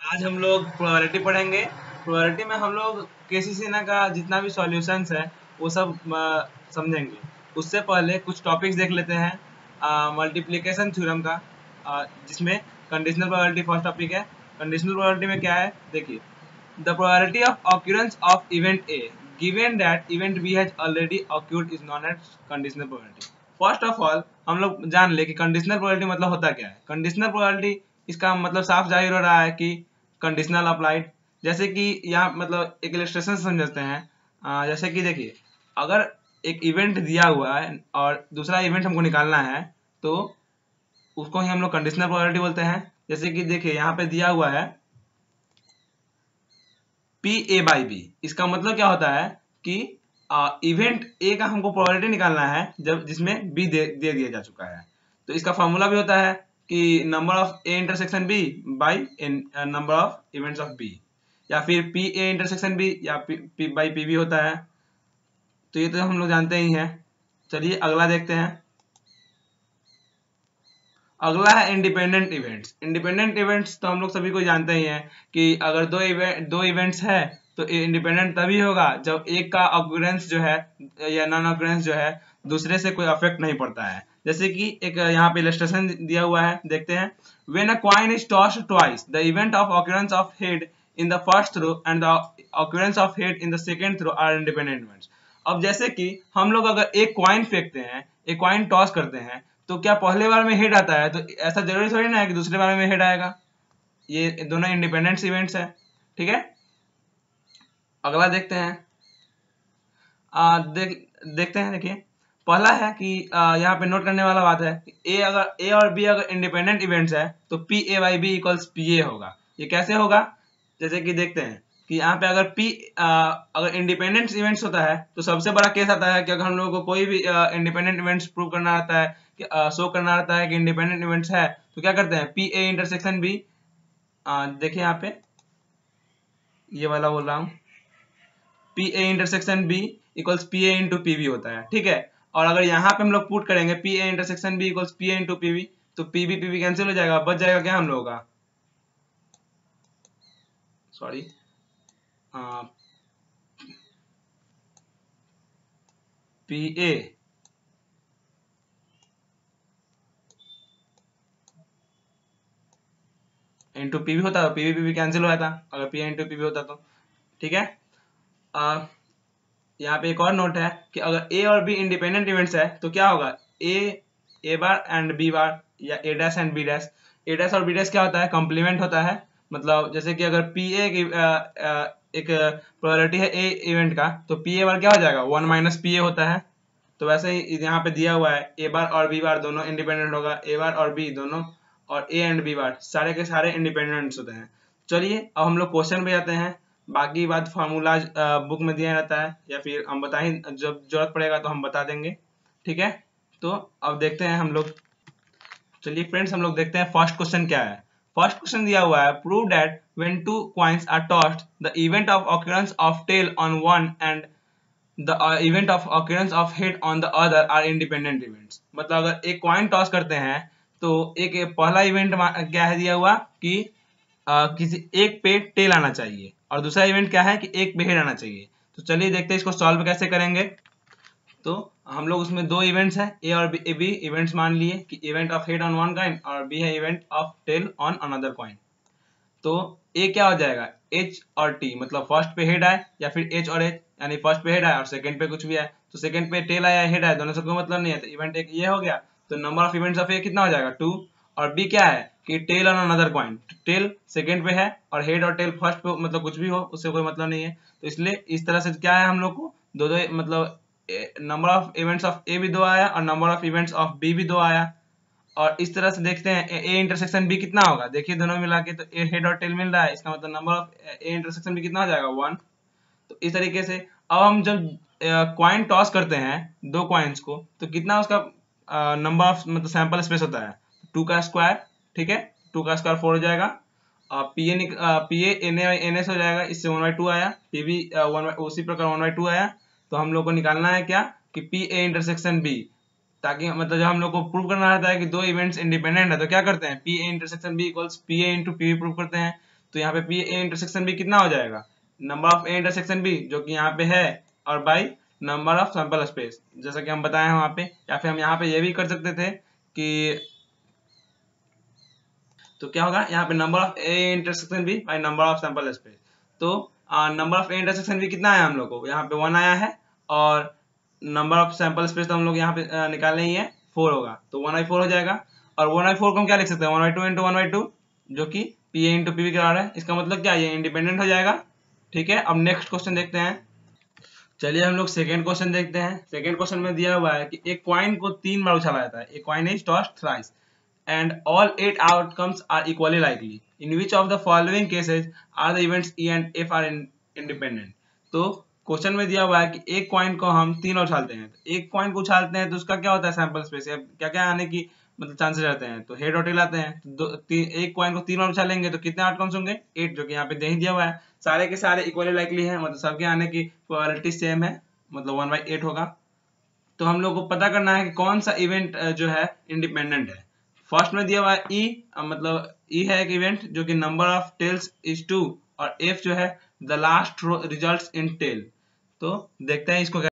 आज हम लोग प्रोबेबिलिटी पढ़ेंगे। प्रोबेबिलिटी में हम लोग केसीसीना का जितना भी सॉल्यूशंस है वो सब समझेंगे। उससे पहले कुछ टॉपिक्स देख लेते हैं। मल्टीप्लिकेशन थ्योरम का, जिसमें कंडीशनल प्रोबेबिलिटी फर्स्ट टॉपिक है। कंडीशनल प्रोबेबिलिटी में क्या है, देखिए, the probability of occurrence of event A given that event B has already occurred is known as conditional probability. First of all हम लोग जान ले कि कंडीशनल प्रोबेबिलिटी मतलब होता क्या है। कंडीशनल प्रोबेबिलिटी, इसका मतलब साफ जाहिर हो रहा है कि कंडीशनल अप्लाइड। जैसे कि यहाँ मतलब एक इलस्ट्रेशन समझते हैं। जैसे कि देखिए, अगर एक इवेंट दिया हुआ है और दूसरा इवेंट हमको निकालना है तो उसको ही हम लोग कंडीशनल प्रोबेबिलिटी बोलते हैं। जैसे कि देखिए यहाँ पे दिया हुआ है पी ए बाई बी। इसका मतलब क्या होता है कि इवेंट ए का हमको प्रोबेबिलिटी निकालना है जब जिसमें बी दे दिया जा चुका है। तो इसका फॉर्मूला भी होता है कि number of A intersection B by number of events of B, या फिर पी ए इंटरसेक्शन बी या पी बाई पी बी होता है। तो ये तो हम लोग जानते ही हैं। चलिए अगला देखते हैं। अगला है इंडिपेंडेंट इवेंट्स। इंडिपेंडेंट इवेंट्स तो हम लोग सभी को जानते ही हैं कि अगर दो इवेंट्स है तो इंडिपेंडेंट तभी होगा जब एक का ऑक्यूरेंस जो है या नॉन ऑक्यूरेंस जो है दूसरे से कोई अफेक्ट नहीं पड़ता है। जैसे कि एक यहाँ पे इलस्ट्रेशन दिया हुआ है, देखते हैं। When a coin is tossed twice the event of occurrence of head in the first throw and the occurrence of head in the second throw are independent events. अब जैसे कि हम लोग अगर एक कॉइन फेंकते हैं, एक कॉइन टॉस करते हैं, तो क्या पहले बार में हेड आता है? तो ऐसा जरूरी थोड़ी ना है कि दूसरे बार में हेड आएगा। ये दोनों इंडिपेंडेंट इवेंट्स है, ठीक है। अगला देखते हैं। देखते हैं, देखिए, पहला है कि यहाँ पे नोट करने वाला बात है कि ए और बी अगर इंडिपेंडेंट इवेंट्स है तो P A by B equals P A होगा। ये कैसे होगा? जैसे कि देखते हैं कि यहाँ पे अगर अगर इंडिपेंडेंट इवेंट्स होता है तो सबसे बड़ा केस आता है कि अगर हम लोगों को कोई भी इंडिपेंडेंट इवेंट्स प्रूव करना रहता है कि शो करना रहता है कि इंडिपेंडेंट इवेंट्स है, तो क्या करते हैं, पी ए इंटरसेक्शन बी। देखिए यहाँ पे ये वाला बोल रहा हूँ, P A intersection B equals P A into P B होता है, ठीक है। और अगर यहाँ पे हम लोग पुट करेंगे P A intersection B equals P A into P B, तो पी बी कैंसिल हो जाएगा, बच जाएगा क्या हम लोगों का, sorry, P A into P B होता तो पी बी कैंसिल हो जाता अगर P A into P B होता तो, ठीक है। यहाँ पे एक और नोट है कि अगर ए और बी इंडिपेंडेंट इवेंट्स है तो क्या होगा, ए बार एंड बी बार, या A dash and B dash. A dash और बी डैश क्या होता है, कॉम्प्लीमेंट होता है। मतलब जैसे कि अगर पी ए की एक प्रोबेबिलिटी है ए इवेंट का, तो पी ए बार क्या हो जाएगा, 1 माइनस पी ए होता है। तो वैसे ही यहाँ पे दिया हुआ है ए बार और बी बार दोनों इंडिपेंडेंट होगा, ए बार और बी दोनों, और ए एंड बी बार सारे के सारे इंडिपेंडेंट्स होते हैं। चलिए अब हम लोग क्वेश्चन पे जाते हैं। बाकी बात फार्मूला बुक में दिया रहता है, या फिर हम बता ही, जब जरूरत पड़ेगा तो हम बता देंगे, ठीक है। तो अब देखते हैं हम लोग। चलिए फ्रेंड्स, हम लोग देखते हैं फर्स्ट क्वेश्चन क्या है। फर्स्ट क्वेश्चन दिया हुआ है, prove that when two coins are tossed the event of occurrence of tail on one and the event of occurrence of head on the other are independent events. मतलब अगर एक coin toss करते हैं तो एक पहला इवेंट क्या है दिया हुआ कि किसी एक पे टेल आना चाहिए, और दूसरा इवेंट क्या है कि एक पे हेड आना चाहिए। तो चलिए देखते हैं इसको सॉल्व कैसे करेंगे। तो हम लोग उसमें दो इवेंट्स हैं, ए और बी इवेंट्स मान लिए कि event of head on one coin और बी है event of tail on another coin. तो ए क्या हो जाएगा, एच और टी, मतलब फर्स्ट पे हेड आए या फिर एच और एच, यानी फर्स्ट पे हेड आए और सेकंड पे कुछ भी आए। तो सेकंड पे टेल आया हेड आया, दोनों से कोई मतलब नहीं है, तो इवेंट एक ये हो गया। तो number of events of A कितना हो जाएगा, 2। और बी क्या है कि tail on another coin, tail second पे है और हेड और टेल फर्स्ट पे, मतलब कुछ भी हो उससे कोई मतलब नहीं है। तो इसलिए इस तरह से क्या है, हम लोग को दो दो मतलब number of events of A भी 2 आया और number of events of B भी 2 आया। और इस तरह से देखते हैं ए इंटरसेक्शन बी कितना होगा, देखिए दोनों मिला के तो ए हेड और टेल मिल रहा है, इसका मतलब number of A intersection B कितना हो जाएगा, 1। तो इस तरीके से अब हम जब कॉइन टॉस करते हैं दो कॉइन्स को, तो कितना उसका नंबर ऑफ मतलब सैंपल स्पेस होता है, 2 का स्क्वायर, ठीक है। 2 का स्क्वायर 4 हो जाएगा। पी ए एन एस हो जाएगा, इससे 1/2 आया, पी बी उसी प्रकार 1/2 आया। तो हम लोग को निकालना है क्या कि पी ए इंटरसेक्शन बी, ताकि मतलब जब हम लोग को प्रूव करना रहता है कि दो इवेंट्स इंडिपेंडेंट है तो क्या करते हैं, P A intersection B equals P A into P B prove करते हैं। तो यहाँ पे पी ए इंटरसेक्शन बी कितना हो जाएगा, number of A intersection B जो कि यहाँ पे है, और by number of sample space, जैसा कि हम बताए हैं वहाँ पे। या फिर हम यहाँ पे ये भी कर सकते थे कि तो क्या होगा यहाँ पे number of A intersection B by number of sample space. तो number of A intersection B कितना आया हम लोग को, यहाँ पे 1 आया है, और नंबर ऑफ सैंपल स्पेस तो हम लोग यहाँ पे निकालने ही है, 4 होगा, तो 1/4 हो जाएगा। और 1/4 को हम क्या लिख सकते हैं, 1/2 इंटू 1/2 जो कि P A into P B के बराबर है। इसका मतलब क्या, ये इंडिपेंडेंट हो जाएगा। ठीक है, अब नेक्स्ट क्वेश्चन देखते हैं। चलिए हम लोग सेकेंड क्वेश्चन देखते हैं। सेकेंड क्वेश्चन में दिया हुआ है कि एक कॉइन को 3 बार उछाला जाता है, एक coin is tossed thrice and all 8 outcomes are equally likely. In which of the following cases are the events E and F are independent? तो क्वेश्चन में दिया हुआ है कि एक कॉइन को हम 3 उछालते हैं, तो एक कॉइन को उछालते हैं तो उसका क्या होता है सैंपल स्पेस, क्या क्या आने की मतलब चांसेस रहते हैं, तो हेड और टेल आते हैं। तो एक कॉइन को 3 बार उछालेंगे तो कितने आउटकम्स होंगे, 8, जो कि यहाँ पे दे ही दिया हुआ है। सारे के सारे इक्वली लाइकली है, मतलब सबके आने की प्रोबेबिलिटी सेम है, मतलब 1/8 होगा। तो हम लोग को पता करना है कि कौन सा इवेंट जो है इंडिपेंडेंट है। फर्स्ट में दिया हुआ है ई, मतलब ई है एक इवेंट जो कि नंबर ऑफ टेल्स इज 2, और एफ जो है the last row results in tail. तो देखते हैं इसको